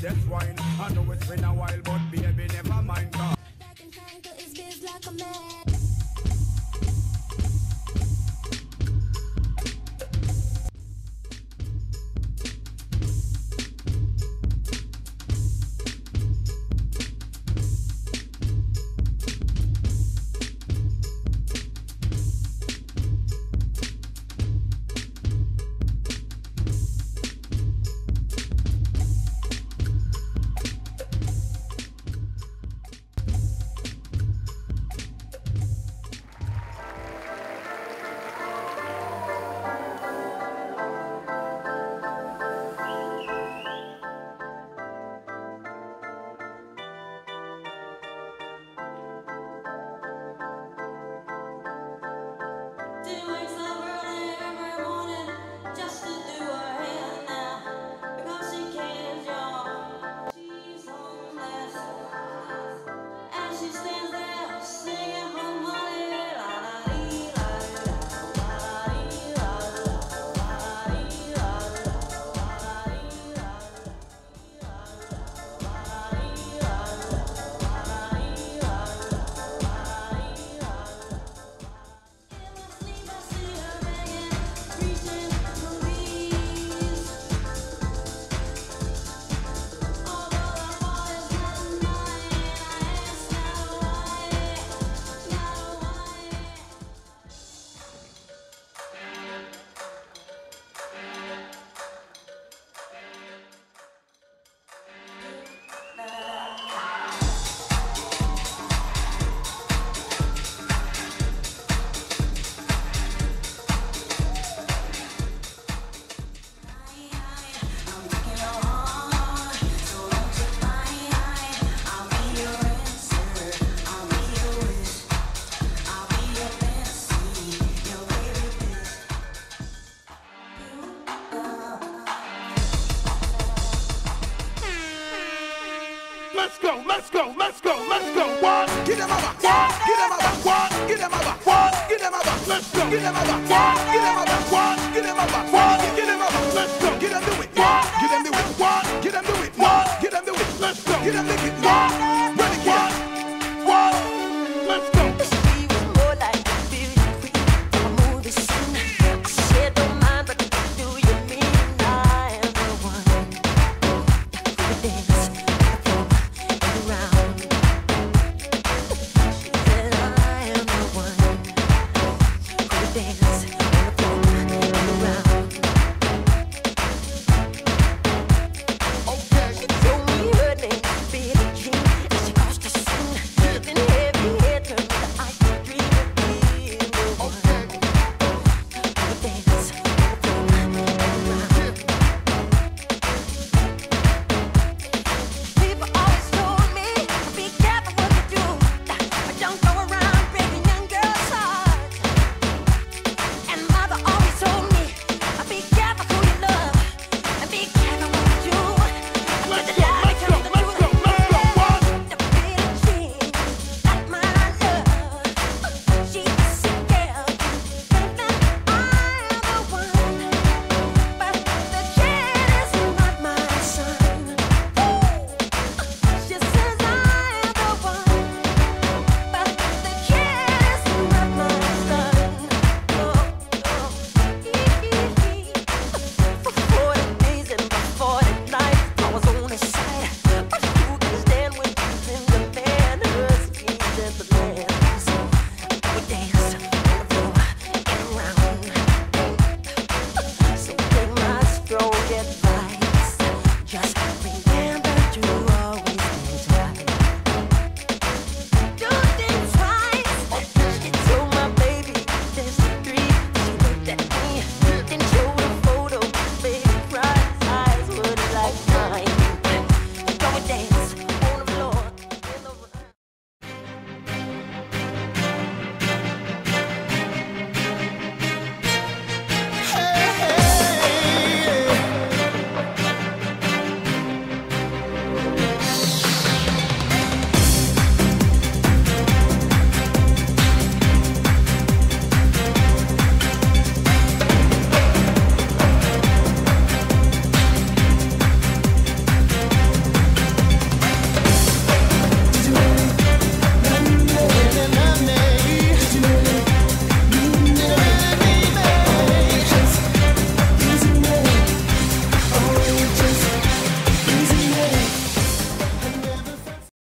That's wine. I know it's been a while, but baby, never mind. Back in time to his biz like a man. Let's go, let's go, let's go, let's go. One, get them over. One, get them over. One, get them over. One, get them over. Let's go. Get them over. One, get them over. One, get them over. One, get them over. Let's go. Get them do it. One, get them do it. One, get them do it. One, get them do it. Let's go. Get them do it. One.